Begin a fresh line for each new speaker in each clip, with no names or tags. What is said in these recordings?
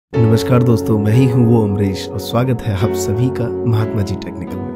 नमस्कार दोस्तों, मैं ही हूँ वो अमरीश और स्वागत है आप सभी का महात्मा जी टेक्निकल में।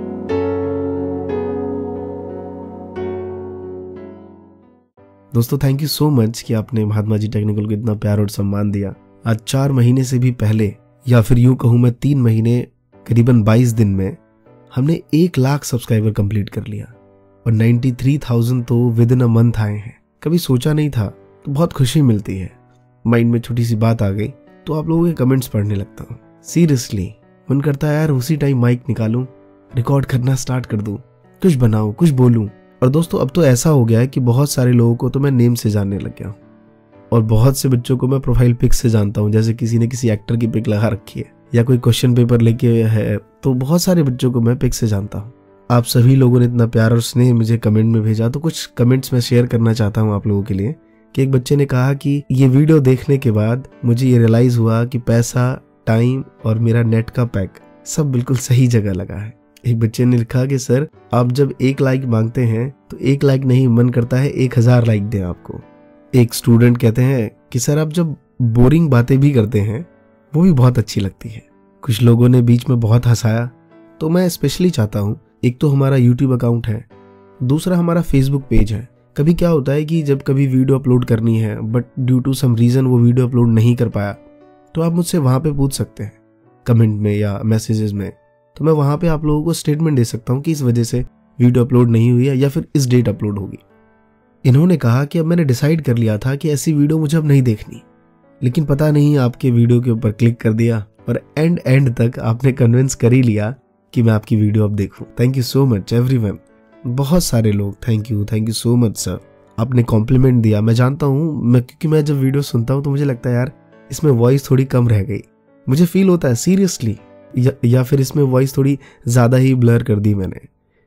दोस्तों थैंक यू सो मच कि आपने महात्मा जी टेक्निकल को इतना प्यार और सम्मान दिया। आज 4 महीने से भी पहले, या फिर यूं कहूँ मैं 3 महीने करीबन 22 दिन में हमने 1 लाख सब्सक्राइबर कंप्लीट कर लिया और 93,000 तो विद इन अ मंथ आए हैं। कभी सोचा नहीं था, तो बहुत खुशी मिलती है। माइंड में छोटी सी बात आ गई तो आप लोगों के कमेंट्स पढ़ने लगता हूँ। सीरियसली मन करता है यार उसी टाइम माइक निकालूं, रिकॉर्ड करना स्टार्ट कर दूं, कुछ बनाऊं, कुछ बोलूं। और दोस्तों अब तो ऐसा हो गया है कि बहुत सारे लोगों को तो मैं नेम से जानने लग गया हूँ और बहुत से बच्चों को मैं प्रोफाइल पिक से जानता हूँ। जैसे किसी ने किसी एक्टर की पिक लगा रखी है या कोई क्वेश्चन पेपर लेके है, तो बहुत सारे बच्चों को मैं पिक से जानता हूँ। आप सभी लोगों ने इतना प्यार और स्नेह मुझे कमेंट में भेजा, तो कुछ कमेंट्स मैं शेयर करना चाहता हूँ आप लोगों के लिए। कि एक बच्चे ने कहा कि ये वीडियो देखने के बाद मुझे ये रियलाइज हुआ कि पैसा, टाइम और मेरा नेट का पैक सब बिल्कुल सही जगह लगा है। एक बच्चे ने लिखा कि सर आप जब 1 लाइक मांगते हैं तो 1 लाइक नहीं, मन करता है 1000 लाइक दें आपको। एक स्टूडेंट कहते हैं कि सर आप जब बोरिंग बातें भी करते हैं वो भी बहुत अच्छी लगती है। कुछ लोगों ने बीच में बहुत हंसाया, तो मैं स्पेशली चाहता हूँ, एक तो हमारा यूट्यूब अकाउंट है, दूसरा हमारा फेसबुक पेज है। कभी क्या होता है कि जब कभी वीडियो अपलोड करनी है but due to some reason वो वीडियो अपलोड नहीं कर पाया, तो आप मुझसे वहाँ पे पूछ सकते हैं कमेंट में या मैसेजेस में। तो मैं वहाँ पे आप लोगों को स्टेटमेंट दे सकता हूँ कि इस वजह से वीडियो अपलोड नहीं हुई है या फिर इस डेट अपलोड होगी। इन्होंने कहा कि अब मैंने डिसाइड कर लिया था कि ऐसी वीडियो मुझे अब नहीं देखनी, लेकिन पता नहीं आपके वीडियो के ऊपर क्लिक कर दिया और एंड तक आपने कन्विंस कर ही लिया कि मैं आपकी वीडियो अब देखूँ। Thank you so much everyone. बहुत सारे लोग thank you so much sir. आपने कॉम्प्लीमेंट दिया, मैं जानता हूँ, क्योंकि मैं जब वीडियो सुनता हूँ तो मुझे लगता है यार इसमें वॉइस थोड़ी कम रह गई। मुझे फील होता है सीरियसली, या फिर इसमें वॉइस थोड़ी ज़्यादा ही ब्लर कर दी मैंने।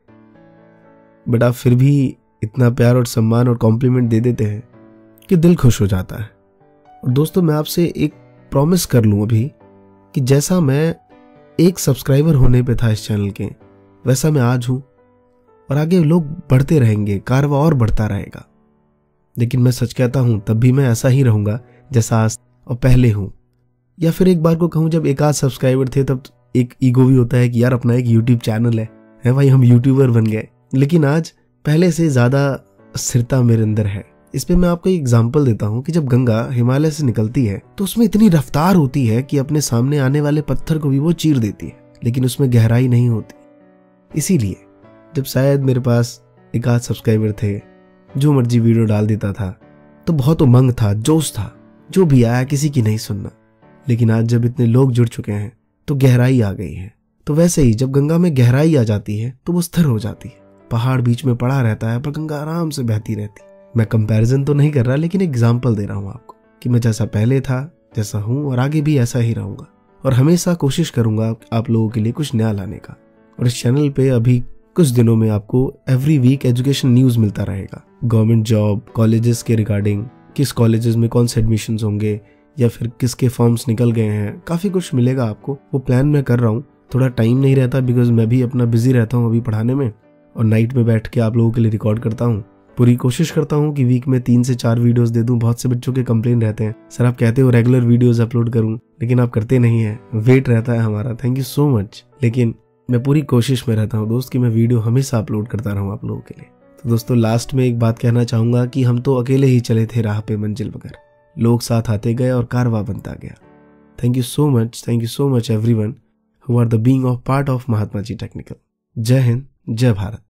बट आप फिर भी इतना प्यार और सम्मान और कॉम्प्लीमेंट दे देते हैं कि दिल खुश हो जाता है। और दोस्तों मैं आपसे एक प्रॉमिस कर लूँ अभी कि जैसा मैं 1 सब्सक्राइबर होने पे था इस चैनल के, वैसा मैं आज हूँ और आगे लोग बढ़ते रहेंगे, कारवां और बढ़ता रहेगा। लेकिन मैं सच कहता हूं तब भी मैं ऐसा ही रहूंगा जैसा आज और पहले हूं। या फिर एक बार को कहूं, जब 1 आध सब्सक्राइबर थे तब एक ईगो भी होता है कि यार अपना एक यूट्यूब चैनल है भाई, हम यूट्यूबर बन गए। लेकिन आज पहले से ज्यादा स्थिरता मेरे अंदर है। इस पे मैं आपको एक एग्जांपल देता हूं कि जब गंगा हिमालय से निकलती है तो उसमें इतनी रफ्तार होती है कि अपने सामने आने वाले पत्थर को भी वो चीर देती है, लेकिन उसमें गहराई नहीं होती। इसीलिए जब शायद मेरे पास 1 आध सब्सक्राइबर थे, जो मर्जी वीडियो डाल देता था, तो बहुत उमंग था, जोश था, जो भी आया किसी की नहीं सुनना। लेकिन आज जब इतने लोग जुड़ चुके हैं तो गहराई आ गई है। तो वैसे ही जब गंगा में गहराई आ जाती है तो वो स्थिर हो जाती है। पहाड़ बीच में पड़ा रहता है पर गंगा आराम से बहती रहती। मैं कंपैरिजन तो नहीं कर रहा, लेकिन एग्जाम्पल दे रहा हूँ आपको कि मैं जैसा पहले था, जैसा हूँ और आगे भी ऐसा ही रहूंगा। और हमेशा कोशिश करूंगा आप लोगों के लिए कुछ नया लाने का। और इस चैनल पे अभी कुछ दिनों में आपको एवरी वीक एजुकेशन न्यूज़ मिलता रहेगा। गवर्नमेंट जॉब, कॉलेजेस के रिगार्डिंग, किस कॉलेजेस में कौन से एडमिशंस होंगे या फिर किसके फॉर्म्स निकल गए हैं, काफ़ी कुछ मिलेगा आपको। वो प्लान मैं कर रहा हूँ। थोड़ा टाइम नहीं रहता बिकॉज मैं भी अपना बिजी रहता हूँ अभी पढ़ाने में, और नाइट में बैठ के आप लोगों के लिए रिकॉर्ड करता हूँ। पूरी कोशिश करता हूँ कि वीक में 3 से 4 वीडियोस दे दूँ। बहुत से बच्चों के कंप्लेन रहते हैं, सर आप कहते हो रेगुलर वीडियोस अपलोड करूँ, लेकिन आप करते नहीं हैं। वेट रहता है हमारा, थैंक यू सो मच। लेकिन मैं पूरी कोशिश में रहता हूँ दोस्त कि मैं वीडियो हमेशा अपलोड करता रहूँ आप लोगों के लिए। तो दोस्तों लास्ट में एक बात कहना चाहूँगा कि हम तो अकेले ही चले थे राह पे मंजिल मगर लोग साथ आते गए और कारवां बनता गया। Thank you so much everyone who are the being of part of Mahatma ji technical. जय हिंद, जय भारत।